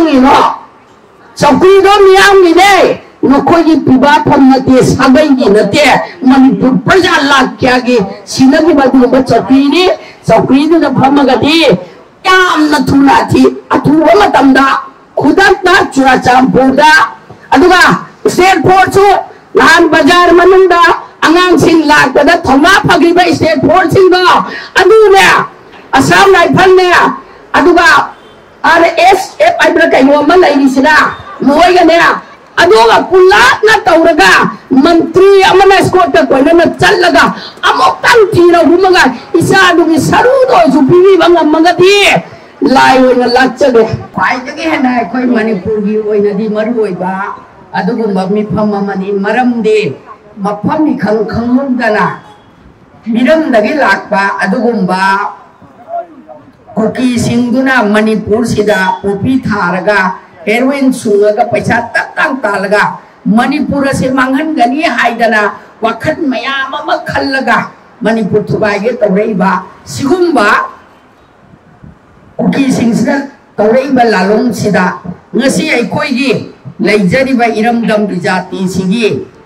no चौकी दो मियाम गिने नखोई की पिबा फम नते सागई की नते मणिपुर प्रजा लाख क्या की सीना की बात में चौकी ने चौकी ने जब फम गती याम न थुना थी अथुवा मतंदा खुदा ना चुरा चांपुदा अदुगा स्टेट फोर्स लान बाजार मनुंदा अंगांग सिंह लाख बदा थोमा फगी बा स्टेट फोर्स सिंह दो अदुने असम राइफल ने अदुगा RSF आइब्रा कहीं वो मन नहीं सिना मोई का नया अदुगा पुलात ना तौरगा मंत्री अमन स्कोर तक कोई ना चल लगा अमुक तंग तीना घूमगा इसा अदुगी सरू दो जुबीवी बंगा मंगती लाई वो ना लच्चा दे फाइल जगह है ना कोई मणिपुर की वो ना दी मरु वो बा अदुगु मम्मी फम मनी मरम दे मफमी खंग खंगुम दना मिरम दगे लाख बा अदुगु बा कुकी सिंगुना मणिपुर सिदा पोपी थारगा हेरोइन सुंगगा पैसा तक तालगा मणिपुर से मांगन गनी हाइदना वखत मयाम अमा खल्लगा मणिपुर थुबाइगे तौरेबा सिगुम्बा कुकी सिंगना तौरेबा लालों सिदा ngasi aikoigi leijariba iramdam bijati sigi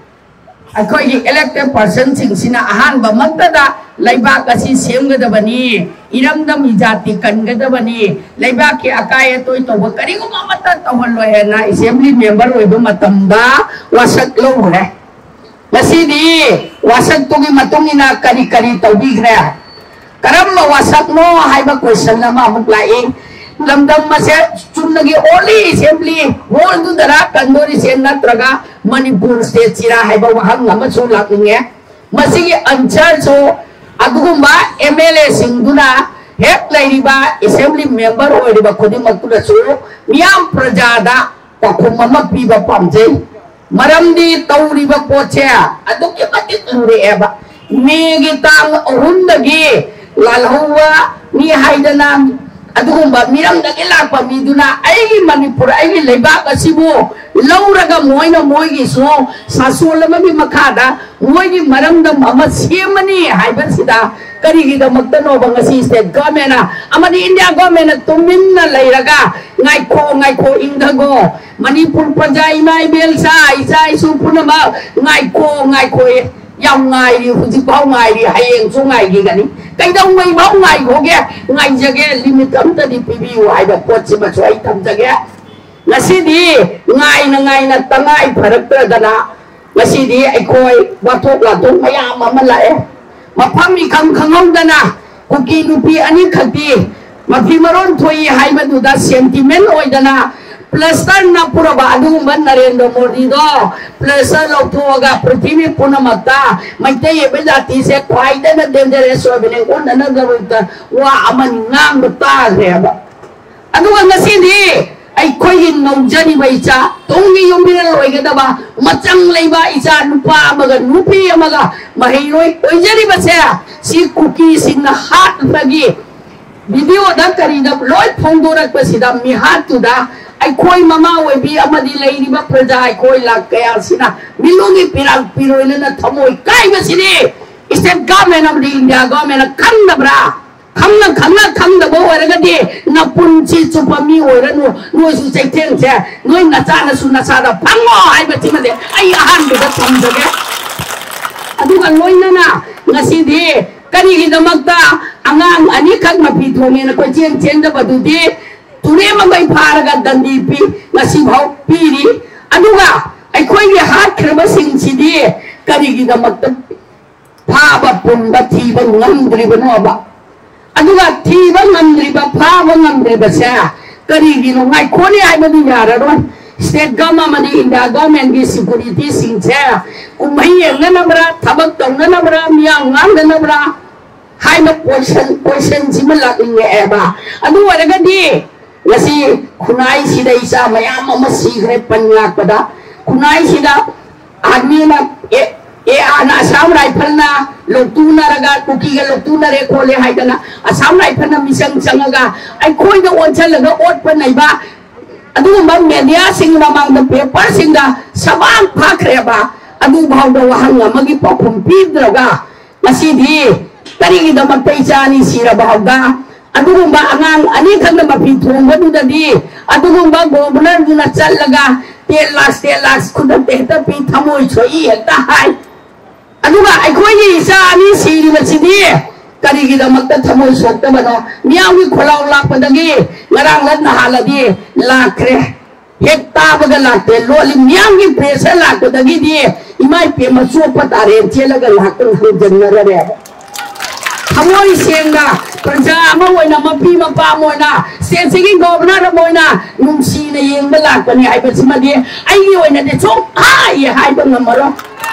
aikoigi elected person singsina ahan ba maktada laibak asi semgadabani iramdam bijati kangadabani laibak ki akaya toy to bakari ko mamata tawallo he na assembly member oiba matamda wasak lo he ngasi di wasak to gi matungina kari kari tawbigre karam wasak no haiba question na ma amuk laing लमदम मसे चुनगी ओली assembly whole दु दरा कंदोरी से नत्रगा Manipur state सिरा हाइबा वहां नमसो लाकिंगे मसिगी आंसर सो अदुगुमा एमएलए सिंगुना हेक लाइरिबा असेंबली मेंबर होइरिबा खुदी मक्तुदसु मियाम प्रजादा पखुम मम पीबा पामजे मरमदी तौरिबा पोचे अदुके मति तुरे एबा मेगी तांग अहुंदगी लालहुवा नि हाइदना अदुगुम्बा मिरम दगे लापा मिदुना आइगी मणिपुर आइगी लेबाक असिबो लौरगा मोइना मोइगी सो सासोलमबी मखादा मोइगी मरमदम अमा सेमनी हाइबसिदा करिगी दमक्तनो बंगसी स्टेट गवर्नमेंट अमदी इंडिया गवर्नमेंट तुमिन्ना लैरगा ngaiko ingdago मणिपुर प्रजा इमाई बेलसा इसा इसु पुनमा ngaiko yang ngai di huji bau ngai di hayeng su ngai gi gani kai dong mai bau ngai ho ge ngai jage limit am ta di pbi wai da pot si ma choi tam jage ngasi di ngai na tangai pharak tra dana ngasi di ai koi wathok la tung mayam ma la e ma phami khang khangong dana kuki nupi ani khati ma phi maron thoi hai ma du da sentiment oi dana प्लस्टर ना पूरा बादुम नरेंद्र मोदी दो plaster लोथोगा पृथ्वी पुनमता मैते ये बेजाती से quite न dangerous होबने उन न दबता वा अमन नाम तारेबा अदुगा नसिदी ai khoi hin nongjani baicha tongi yombira loigedaba machang leiba icha nupa amaga nupi amaga mahiroi oijari base si kuki sinna hat bagi video da kari da loi phongdorak pasida mi hat tu da ai khoi mama we bi amadi leiriba praja ai khoi la kaya sina milungi pirang piroile na thamoi kai basini state government of the India government kanna bra kamna bo waraga de na punchi chupami ora no su chaiteng che noi na sa da pango ai bati ma de ai ahan da samjage aduga loina na ngasi de kani gi damakta angang ani khak ma pi thone na ko chen da badu de ture ma bai pharaga dandi pi ngasi bhau pi ri aduga ai khoi gi hat khraba sing si de kani gi damakta phaba pumba thi ba ngamdri ba no ba aduga thiba ngamdriba phaba ngamdriba sa karigi no ngai khoni ai madu yara ron state government India government gi security sing cha kumai engana bra thabak tongna bra miya ngana bra hai no question simala inge eba adu waraga di ngasi khunai sida isa mayam ama sigre panlak pada khunai sida admi na ए आना Assam rifle ना लोटूना रगा cookie के लोटूना रे खोले हाइदना Assam rifle ना मिसंग संगगा आई कोई the ओनचल लगा ओट पर नैबा अदु बम मीडिया सिंग मांग द पेपर सिंग दा सबान फाखरेबा अदु भाव द वहंग मगी पफुम पीद्रगा मसी दी तरीगी द मतै चानी सिरा भाव दा अदुगुंबा अंगांग अनी खंग मफी थोंबदुददी अदुगुंबा गवर्नर दुना चललगा 10 लाख खुद तेहता पी थमोई छोई हेता हाय अदुगा अखोई इसा अनी सिरिबसिदी करिगिदमक्ता थमोई सोक्तबनो मियावी खोलाव लापदगी ngaraang lat nahaladi lakre hekta baga lakte loli miyangi pressure lakdagi di imai pe maso patare chelaga lakten janara re hamoi senga praja ama oina mapi mapa moina sensigi governor moina numsi na yengba lakani ai basimadi ai oina de chok ai hai bangamaro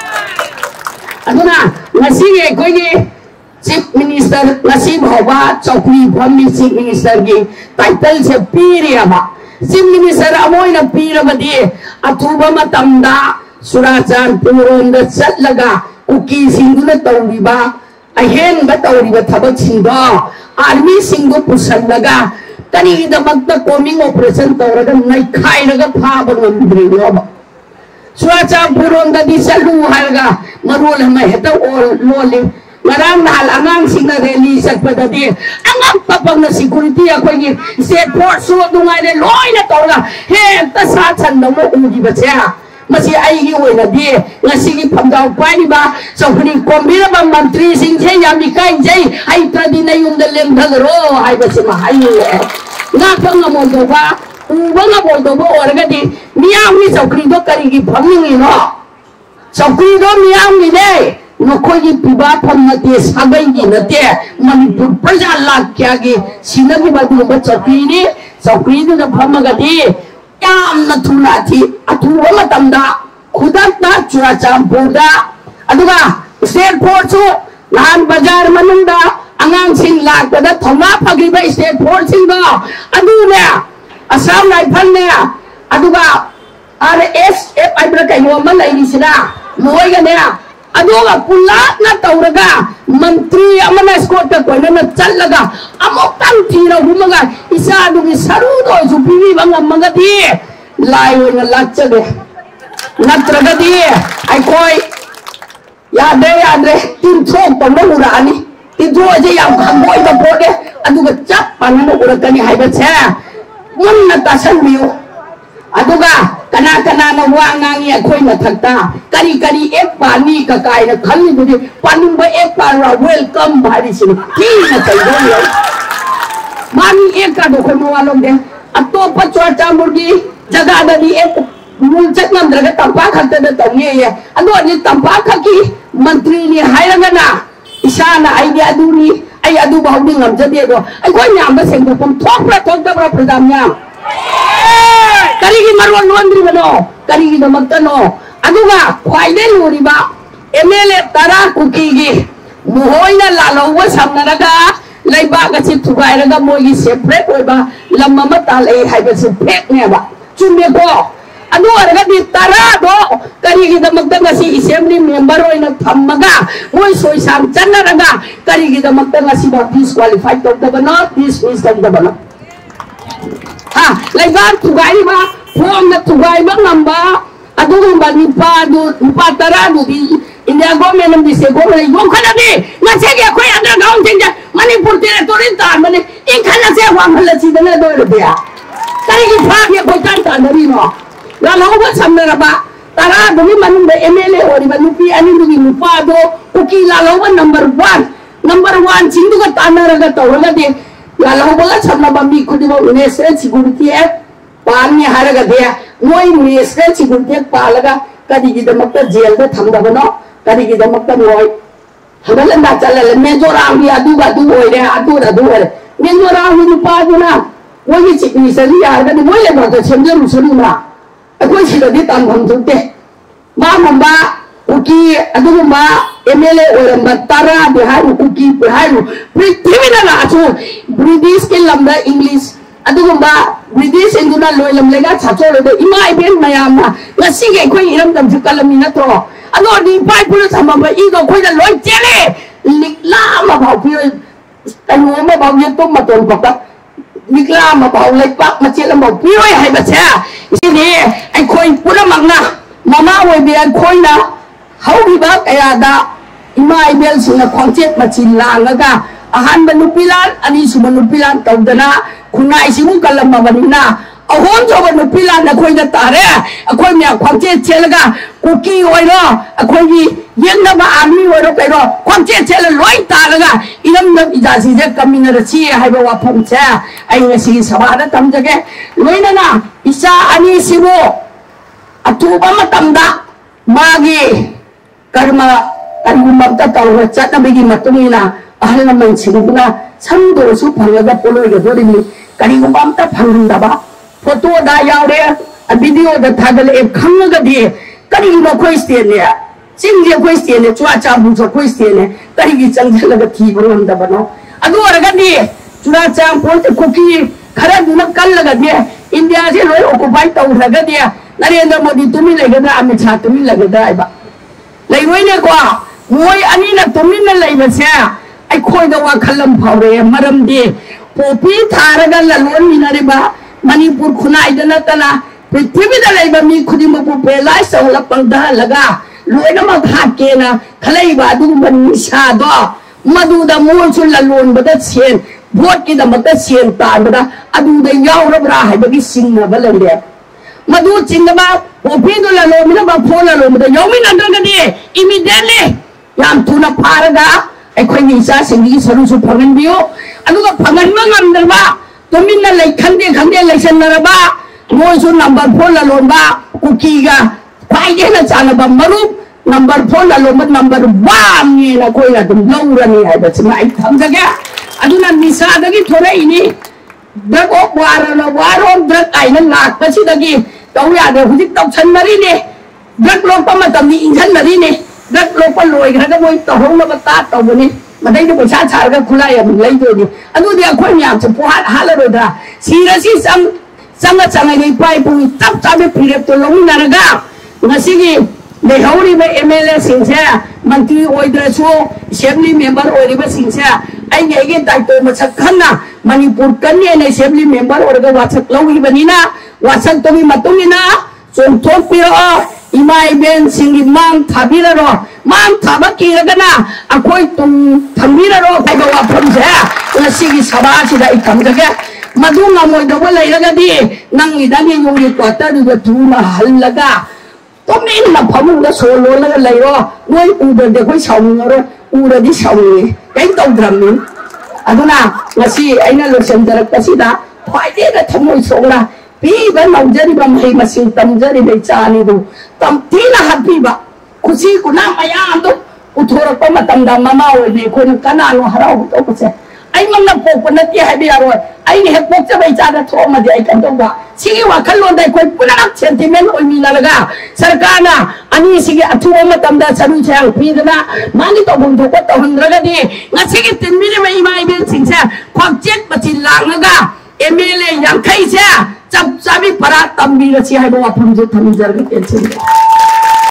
aduna ngasi koigi Chief Minister ngasi bhawa chokri bhamni Chief Minister gi title se piriaba Chief Minister amoina pirabadi athuba matamda surachan puronda chatlaga kuki singuna tawriba ahen ba tawriba thabak singdo army singdo pusallaga tani da magta combing operation tawraga nai khairaga phaba ngamdri yoba surachan puronda di chalu halaga marol hama heta or loli Marang nahal angang singna rally sakpadadi angang papang na security akogi state force so dungai de loi na torga he ta sa chan no mo ugi bacha masi ai gi oina di ngasi gi phamdau pai ni ba chokni kombira ba mantri sing che yami kai jai ai tradi na yum de lem dhagro ai basi ma ai na phang mo do ba u ba na bo do bo orga di miyam ni chokni do kari gi phamni ni no chokni do miyam ni de नकोई पिबा फमनते सागैगी नते मणिपुर प्रजा लाख क्यागे सिनगी बादु बचपीनी चौकरीदु द फमगदी यामना थुनाथि अथुवा मतमदा खुदकना चुराचामपुरदा अदुगा स्टेट फोर्स लान बाजार मनुंदा अंगांग सिंग लाकदा थौना फगिबा स्टेट फोर्स सिंग अदुने असम राइफल ने अदुगा RSF आइब्रा कयो म लैरिसिना मोयगने अदोगा पुलात ना तौरगा मंत्री अमना स्कोट कोइना न चलगा अमोक्तन थीरा हुमगा इसा दुगी सरू दो जुपीवी बंग मंगदी लाई ओइना लाचगे नत्रगदी आई कोई यादे तीन थोक तंबो उरानी तीन थो जे याम खंबोई द पोगे अदुगा चप पानन उरकनी हाइबछे मुन्न तासन बियो अदुगा कना कना न वांगांगी अखोई मथक्ता करी करी एक पानी का काय न खल्ली बुदी पानिंग बा एक पार वेलकम भारी सिन की न चलदो यो मानी एक का दोखो मवालों दे अतोपा चोटा मुर्गी जगह ददी एक मुलचक नंद्रग तंपा खते द तंगे ये अदो नि तंपा खकी मंत्री नि हायरगना इशाना आइडिया दुनी आई अदु बाउडी ngамजदे दो अखोई न्याम ब सेंगो पम थोकरा थोकदबरा प्रधान न्याम करीगी मरवन लोंद्री बनो करीगी दमक्तनो अदुगा ख्वाइदे लोरिबा MLA तरा कुकीगी मुहोइना लालौवा सामनरगा लैबा गछि थुगाइरगा मोगी सेपरेट ओइबा लम्मा ताले हाइबसे फेक नेबा चुमेको अदु अरगदि तरा दो करीगी दमक्ता गछि असेंबली मेंबर ओइना थम्मगा मोइ सोइसाम चन्नरगा करीगी दमक्ता गछि बा डिस्क्वालिफाइड तौदबनो डिसमिस तौदबनो ha laiban tugai ba form na tugai ba ngamba adung ba nipa tara du di india government di se government yo khana di na che ge khoi underground thing manipur territory ta mane in khana se wang hala chi dana do ro dia kari gi phag ye khoi tan ta dari no la lo ba samna ba tara du ni manung ba MLA ori ba nupi ani du gi nupa do kuki la lo ba number 1 chindu ga tanara ga tawla de लालो बोला छन्ना बम्बी कुदी वो national security act पालने हारगा दे मोई national security act पालगा कदी की दमक्ता jail में थमदबनो कदी की दमक्ता मोई हमलंदा चलले मेजोराम भी अदु होय रे अदु रे मेजोराम भी नुपादुना मोई चिकनी सरी यारगा मोई ले बतो छेमजे रुसुना अकोई सिदि तांगम जुते मा मंबा कुकी अदुमा MLA ओरंबा तारा बिहार कुकी बिहार पृथ्वी ना लाचो ब्रिटिश के लंबा इंग्लिश अदुमा ब्रिटिश इंदुना लोय लमलेगा छाचो ले इमा इबेन मयामा ngasi ge khoi iram dam jukalami na to ado di pai pulu sama ba i go khoi da loy chele likla ma bhau pi tanu ma bhau ye to ma ton pakta likla ma bhau lai pak ma chela ma pi oi hai ba cha isi ai khoi pula magna mama oi bi ai khoi na how di ba kaya da ima ibel sina khongchet machin la laga ahan manupilan ani su manupilan tawdana khunai simu kalam mabanina ahon jo manupilan na khoi da tare akhoi mya khwangche chelaga kuki oiro akhoi gi yenna ba army oiro kairo khwangche chela loi talaga inam nam ijasi je kamina ra chi haiba wa phom cha ai ngasi sabada tamjage loina na isa ani sibo atuba matamda magi karma karumabta tawra chatna bigi matungina ahal naman sinuguna samdo su phalaga polo ge dorini karigumamta phangundaba photo da yaure a video da thagal e khangaga di kariguma question ne chingje question ne chua cha bu so question ne karigi changjalaga thi boronda bano adu oraga di chura cha ponte kuki khara duna kallaga di india je loi occupy tawraga di Narendra Modi tumi legada Amit Shah tumi legada aiba lai roi ne kwa moi ani na tumi na lai ba se ai khoi da wa khalam phawre maram di popi tharaga la lon ni na re ba Manipur khunai da na tana prithvi da lai ba mi khudi ma pu pe lai sa la pang da laga loi na ma kha ke na khalai ba du ban ni sha do madu da mo chu la lon ba da chen vote ki da ma da chen ta ba da adu da yaw ra bra hai ba gi sing na ba le le madu chin da ba popi do la lo mi na ba pho la lo ma da yaw mi na da ga di immediately yam tu na pharaga ai khoi ni sa sing gi saru su phangan biyo adu ga phangan ma ngam da ba tomin na lai khande lai san na ba moi su number 4 la lon ba kuki ga pai de na chana ba maru number 4 la lon ba number 1 ni na koi na dum laura ni hai ba chima ai tham ja ga adu na ni sa da gi thore ini da ko wara na waro drak ai na lak pa si da gi tau ya de hu ji tok chan mari ni drak lok pa ma tam ni in chan mari ni drak lok pa loi ga da moi to hong na ba ta to bu ni mà đây nó phải sát ga khulai ya lấy rồi đi anh nói đi khoi nyam chu po ha la rồi da si ra si sang ai dei pai pu tap ta be pire to long na ga ngasi gi de hauri be MLA sing se mantri oidra chu assembly member ori be sing se ai nge ge dai to ma sak khanna Manipur kan ne assembly member or ga wasak logi banina wasak to mi matungina chon thon piro imai ben singi mang thabira ro mang thaba ki ragana akoi tum thambira ro kai ba wa phom se ngasi gi sabha si da ikam jage madu nga moi do lai raga di nang i dani yong ri quarter du tu ma hal laga to min na phom da so lo la lai ro noi u de koi saung ro u ra di saung ni kai to dram ni aduna ngasi aina lo sem darak ta si da phai de da thamoi song na pi ba nau jari ba mai ma sing tam jari be cha ni du tam ti na hat pi ba kusi kuna maya do uthora ko matam da mama o ne ko kana no harau to ko se ai mang na pok na ti hai bia ro ai ni he pok cha bai cha da tho ma de ai kan to ba sigi wa khan lon dai ko puna nak sentiment oi mi la ga sarkar na ani sigi athu matam da saru chang pi da mani to bung to ko to hun ra ga di nga sigi tin mi ne mai mai ben sing sa kwak jet ba chin lang na ga MLA yang khai cha chap chabi para tambi ra chi hai ba phum je tham jar ga tension